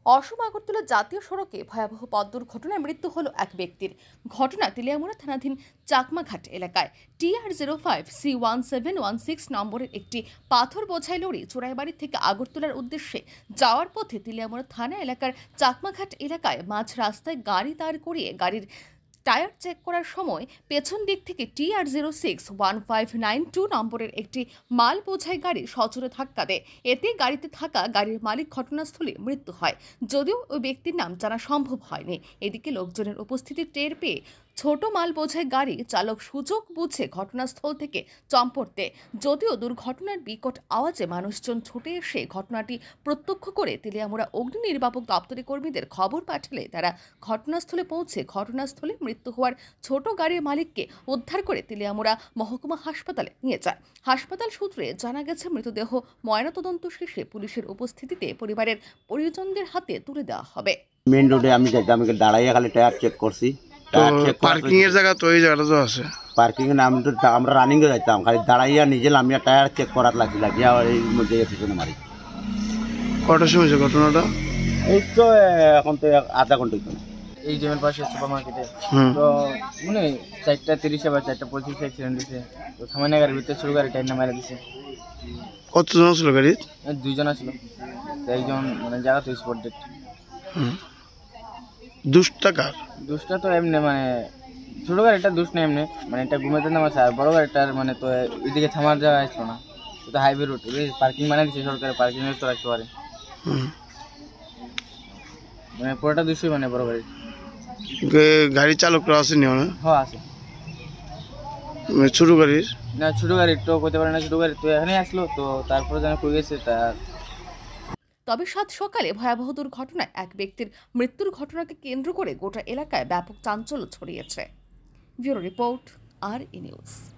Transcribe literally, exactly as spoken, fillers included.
অসম আগরতলা জাতীয় সড়কে ভয়াবহ পথ দুর্ঘটনায় মৃত্যু হল এক ব্যক্তির। ঘটনা তেলিয়ামুড়া থানাধীন চাকমাঘাট এলাকায়। T R zero five C one seven one six নম্বরের একটি পাথর বোঝাই লরি চোরাইবাড়ি থেকে আগরতলার উদ্দেশ্যে যাওয়ার পথে তেলিয়ামুড়া থানা এলাকার চাকমাঘাট এলাকায় মাঝ রাস্তায় গাড়ি দাঁড় করিয়ে গাড়ির টায়ার চেক করার সময় পেছন দিক থেকে T R zero six one five nine two নম্বরের একটি মাল বোঝাই গাড়ি সজোরে ধাক্কা দেয়। এতে গাড়িতে থাকা গাড়ির মালিক ঘটনাস্থলে মৃত্যু হয়, যদিও ওই ব্যক্তির নাম জানা সম্ভব হয়নি। এদিকে লোকজনের উপস্থিতি টের পেয়ে ছোট মাল বোঝাই গাড়ি চালক সুযোগ বুঝে ঘটনাস্থল থেকে চম্পট দেয়। যদিও দুর্ঘটনার বিকট আওয়াজে মানুষজন ছুটে এসে ঘটনাটি প্রত্যক্ষ করে তেলিয়ামুড়া অগ্নি নির্বাপক দপ্তরের কর্মীদের খবর পাঠালে তারা ঘটনাস্থলে পৌঁছে ঘটনাস্থলে মৃত্যু হওয়ার ছোট গাড়ির মালিককে উদ্ধার করে তেলিয়ামুড়া মহকুমা হাসপাতালে নিয়ে যায়। হাসপাতাল সূত্রে জানা গেছে, মৃতদেহ ময়নাতদন্ত শেষে পুলিশের উপস্থিতিতে পরিবারের পরিজনদের হাতে তুলে দেওয়া হবে। মেইন রোডে আমি যাইতাম, দাঁড়াইয়া খালি টায়ার চেক করছি। পার্কিং এর জায়গা তো এই জায়গাটা তো আছে, পার্কিং এর নাম তো আমরা রানিং এ যাইতাম, খালি দাঁড়াইয়া নিজে নামিয়া টায়ার চেক করার লাগি লাগিয়া এই মধ্যে পিছনে মারি। কটার সময় হয়েছে ঘটনাটা? এই তো এখন তো আধা ঘন্টা তো এই জমির পাশে সুপার মার্কেটে তো মানে চারটা তিরিশে বা চারটা পঁচিশে অ্যাক্সিডেন্ট দিছে। তো থামানে গাড়ির ভিতরে শুরু গাড়ি টাইম মারা দিছে। কতজন ছিল গাড়ি? দুইজন আসলো, একজন মানে জায়গা তো স্পট ডেট। দুষ্টা কার? দুষ্টা তো এমনি মানে ছোট গাড়িটা দুষ্ট না, এমনি মানে এটা ঘুমাতে নামাছে। আর বড় গাড়িটার মানে তো এদিকে থামার জায়গা আসলো না, তো হাইওয়ে রোড পার্কিং মানে দিচ্ছে সরকারের, পার্কিং এর তো রাখতে পারে। মানে পুরোটা দুশোই মানে বড় গাড়ি। গাড়ি চালকরা আসেনি? হ্যাঁ আছে। ছোট গাড়ির না, ছোট গাড়ির তো করতে পারে না, ছোট গাড়ি তো এখানে আসলো, তো তারপরে যেন কই গেছে তার। তবে সাত সকালে ভয়াবহ দুর্ঘটনায় এক ব্যক্তির মৃত্যুর ঘটনাকে কেন্দ্র করে গোটা এলাকায় ব্যাপক চাঞ্চল্য ছড়িয়েছে। Bureau report, R E news.